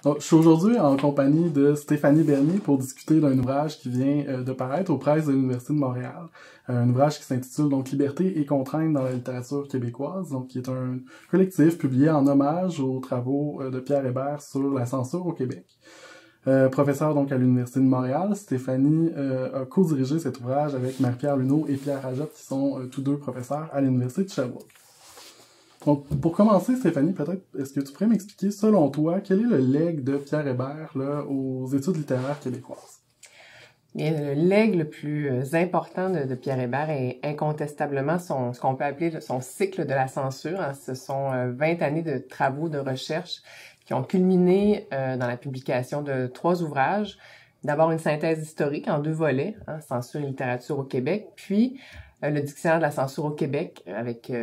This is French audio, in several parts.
Donc, je suis aujourd'hui en compagnie de Stéphanie Bernier pour discuter d'un ouvrage qui vient de paraître aux presses de l'Université de Montréal. Un ouvrage qui s'intitule donc Liberté et contraintes dans la littérature québécoise, donc qui est un collectif publié en hommage aux travaux de Pierre Hébert sur la censure au Québec. Professeur donc à l'Université de Montréal, Stéphanie a co-dirigé cet ouvrage avec Marie-Pierre Luneau et Pierre Rajotte, qui sont tous deux professeurs à l'Université de Sherbrooke. Donc, pour commencer, Stéphanie, peut-être, est-ce que tu pourrais m'expliquer, selon toi, quel est le legs de Pierre Hébert là, aux études littéraires québécoises? Bien, le legs le plus important de Pierre Hébert est incontestablement ce qu'on peut appeler son cycle de la censure. Ce sont 20 années de travaux de recherche qui ont culminé dans la publication de 3 ouvrages. D'abord, une synthèse historique en 2 volets, Censure et littérature au Québec, puis le dictionnaire de la censure au Québec avec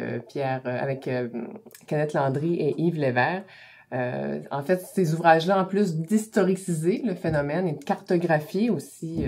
Kenneth Landry et Yves Lévert. En fait, ces ouvrages-là, en plus d'historiciser le phénomène et de cartographier aussi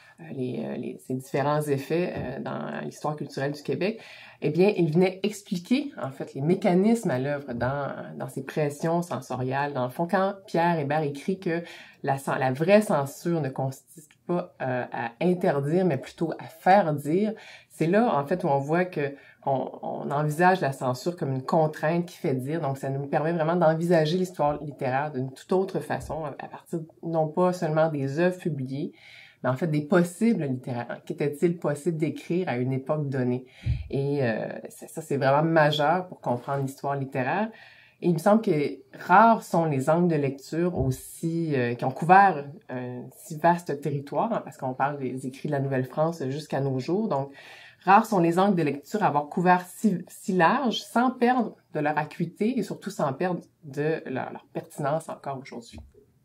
ces différents effets dans l'histoire culturelle du Québec, eh bien, il venait expliquer, en fait, les mécanismes à l'œuvre dans ces pressions sensoriales. Dans le fond, quand Pierre Hébert écrit que la vraie censure ne consiste pas à interdire, mais plutôt à faire dire, c'est là, en fait, où on voit que on envisage la censure comme une contrainte qui fait dire. Donc, ça nous permet vraiment d'envisager l'histoire littéraire d'une toute autre façon, à partir non pas seulement des œuvres publiées, mais en fait des possibles littéraires. Qu'était-il possible d'écrire à une époque donnée? Et ça, c'est vraiment majeur pour comprendre l'histoire littéraire. Et il me semble que rares sont les angles de lecture aussi qui ont couvert un si vaste territoire, parce qu'on parle des écrits de la Nouvelle-France jusqu'à nos jours. Donc, rares sont les angles de lecture à avoir couvert si large, sans perdre de leur acuité et surtout sans perdre de leur pertinence encore aujourd'hui.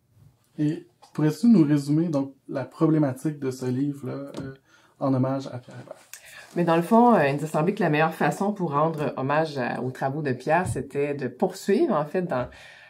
Et pourrais-tu nous résumer donc la problématique de ce livre-là en hommage à Pierre Hébert? Mais dans le fond, il nous a semblé que la meilleure façon pour rendre hommage aux travaux de Pierre, c'était de poursuivre en fait dans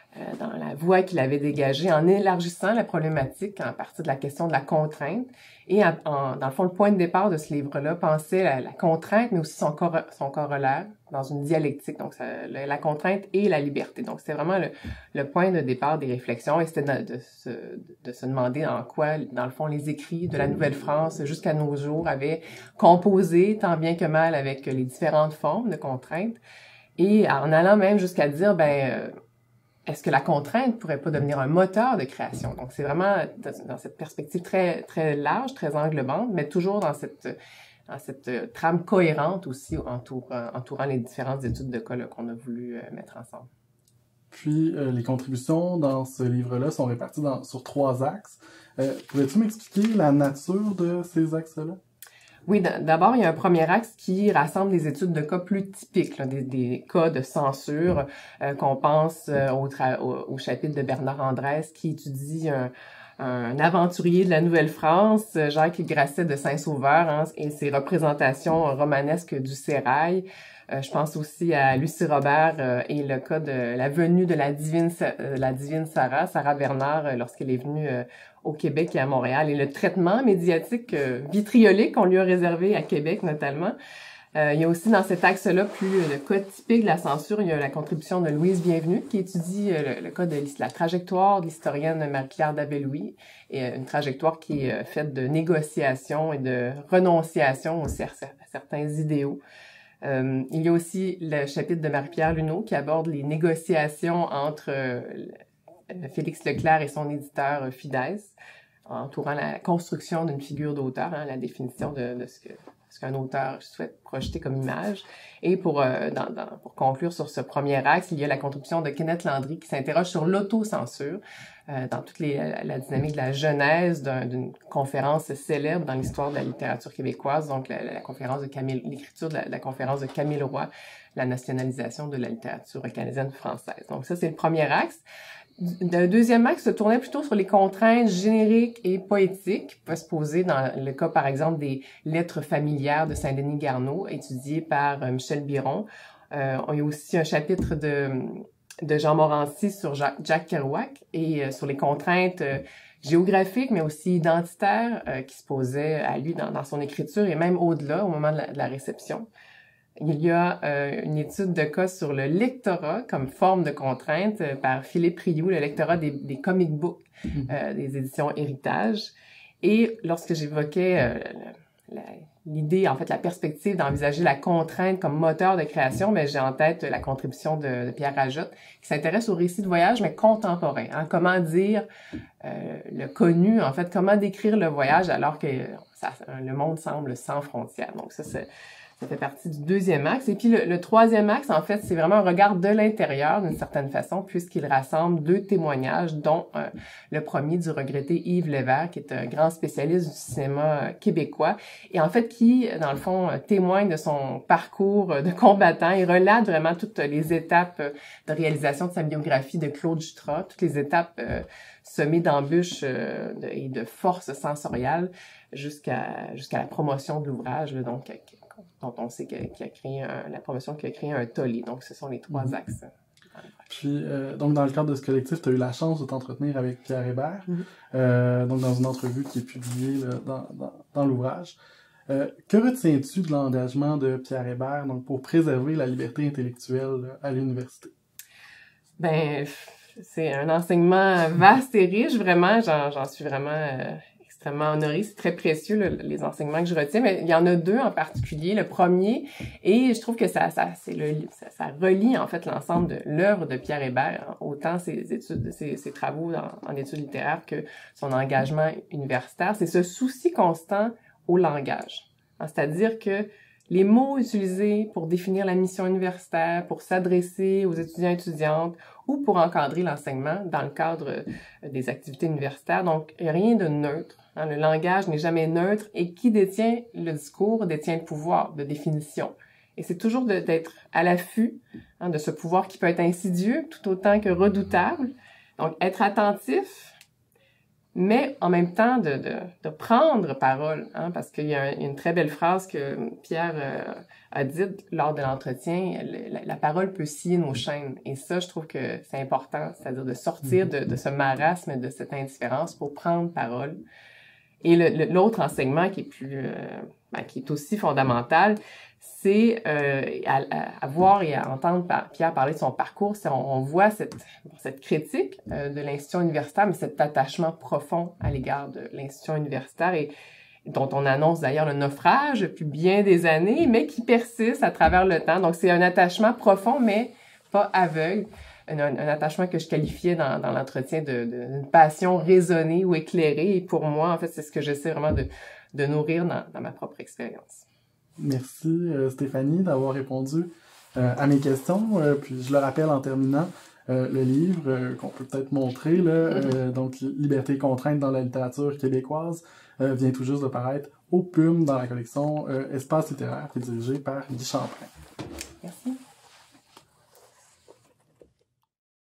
la voie qu'il avait dégagée, en élargissant la problématique à partir de la question de la contrainte. Et dans le fond, le point de départ de ce livre-là pensait la contrainte, mais aussi son corollaire dans une dialectique. Donc, la contrainte et la liberté. Donc, c'était vraiment le point de départ des réflexions. Et c'était de se demander en quoi, dans le fond, les écrits de la Nouvelle-France jusqu'à nos jours avaient composé tant bien que mal avec les différentes formes de contrainte. Et en allant même jusqu'à dire, est-ce que la contrainte pourrait pas devenir un moteur de création? Donc, c'est vraiment dans cette perspective très, très large, très englobante, mais toujours dans cette trame cohérente aussi entourant les différentes études de cas qu'on a voulu mettre ensemble. Puis, les contributions dans ce livre-là sont réparties sur 3 axes. Pourrais-tu m'expliquer la nature de ces axes-là? Oui, d'abord, il y a un premier axe qui rassemble des études de cas plus typiques, là, des cas de censure, qu'on pense au chapitre de Bernard Andrès qui étudie un aventurier de la Nouvelle-France, Jacques Grasset de Saint-Sauveur, et ses représentations romanesques du sérail. Je pense aussi à Lucie Robert et le cas de la venue de la divine Sarah Bernard, lorsqu'elle est venue au Québec et à Montréal, et le traitement médiatique vitriolique qu'on lui a réservé à Québec notamment. Il y a aussi dans cet axe-là, plus le cas typique de la censure, il y a la contribution de Louise Bienvenue qui étudie le cas de la trajectoire de l'historienne Marie-Claire Davé-Louis, et une trajectoire qui est faite de négociations et de renonciations aussi à certains idéaux. Il y a aussi le chapitre de Marie-Pierre Luneau qui aborde les négociations entre Félix Leclerc et son éditeur Fidesz, entourant la construction d'une figure d'auteur, la définition de ce qu'un auteur souhaite projeter comme image. Et pour conclure sur ce premier axe, il y a la contribution de Kenneth Landry qui s'interroge sur l'autocensure dans toute la dynamique de la genèse d'une conférence célèbre dans l'histoire de la littérature québécoise, donc la conférence de l'écriture de la conférence de Camille Roy, la nationalisation de la littérature canadienne française. Donc ça, c'est le premier axe. Le deuxième axe se tournait plutôt sur les contraintes génériques et poétiques qui peuvent se poser dans le cas, par exemple, des lettres familières de Saint-Denis Garneau, étudiées par Michel Biron. Il y a aussi un chapitre de Jean Morancy sur Jack Kerouac et sur les contraintes géographiques, mais aussi identitaires qui se posaient à lui dans son écriture et même au-delà, au moment de la réception. il y a une étude de cas sur le lectorat comme forme de contrainte par Philippe Rioux, le lectorat des comic books des éditions Héritage. Et lorsque j'évoquais l'idée, en fait, la perspective d'envisager la contrainte comme moteur de création, mais j'ai en tête la contribution de Pierre Rajotte, qui s'intéresse au récit de voyage, mais contemporain. Hein? Comment dire le connu, en fait, comment décrire le voyage alors que le monde semble sans frontières. Donc ça fait partie du deuxième axe. Et puis le troisième axe, en fait, c'est vraiment un regard de l'intérieur, d'une certaine façon, puisqu'il rassemble 2 témoignages, dont le premier du regretté Yves Lévesque, qui est un grand spécialiste du cinéma québécois, et en fait qui, dans le fond, témoigne de son parcours de combattant. Il relate vraiment toutes les étapes de réalisation de sa biographie de Claude Jutras, toutes les étapes semées d'embûches et de forces sensoriales jusqu'à la promotion de l'ouvrage, donc dont on sait qu'il a créé la promotion qui a créé un tollé. Donc, ce sont les 3 axes. Puis, donc, dans le cadre de ce collectif, tu as eu la chance de t'entretenir avec Pierre Hébert, donc dans une entrevue qui est publiée là, dans l'ouvrage. Que retiens-tu de l'engagement de Pierre Hébert donc, pour préserver la liberté intellectuelle à l'université? Ben, c'est un enseignement vaste et riche, vraiment. J'en suis vraiment extrêmement honorée. C'est très précieux, les enseignements que je retiens, mais il y en a 2 en particulier. Le premier, et je trouve que ça relie en fait l'ensemble de l'œuvre de Pierre Hébert, autant ses travaux en études littéraires que son engagement universitaire. C'est ce souci constant au langage. C'est-à-dire que les mots utilisés pour définir la mission universitaire, pour s'adresser aux étudiants et étudiantes ou pour encadrer l'enseignement dans le cadre des activités universitaires. Donc, il n'y a rien de neutre. Hein. Le langage n'est jamais neutre et qui détient le discours détient le pouvoir de définition. Et c'est toujours d'être à l'affût de ce pouvoir qui peut être insidieux tout autant que redoutable. Donc, être attentif, mais en même temps de prendre parole, hein, parce qu'il y a une très belle phrase que Pierre a dite lors de l'entretien, la parole peut scier nos chaînes. Et ça, je trouve que c'est important, c'est-à-dire de sortir de ce marasme, de cette indifférence pour prendre parole. Et l'autre enseignement qui est aussi fondamental, c'est à voir et à entendre Pierre parler de son parcours. On voit cette critique de l'institution universitaire, mais cet attachement profond à l'égard de l'institution universitaire et dont on annonce d'ailleurs le naufrage depuis bien des années, mais qui persiste à travers le temps. Donc c'est un attachement profond, mais pas aveugle. Un attachement que je qualifiais dans l'entretien d'une passion raisonnée ou éclairée. Et pour moi, en fait, c'est ce que j'essaie vraiment de nourrir dans ma propre expérience. Merci Stéphanie d'avoir répondu à mes questions. Puis je le rappelle en terminant, le livre qu'on peut peut-être montrer, là, donc Liberté et contrainte dans la littérature québécoise, vient tout juste de paraître au PUM dans la collection Espace littéraire, qui est dirigée par Guy Champlain.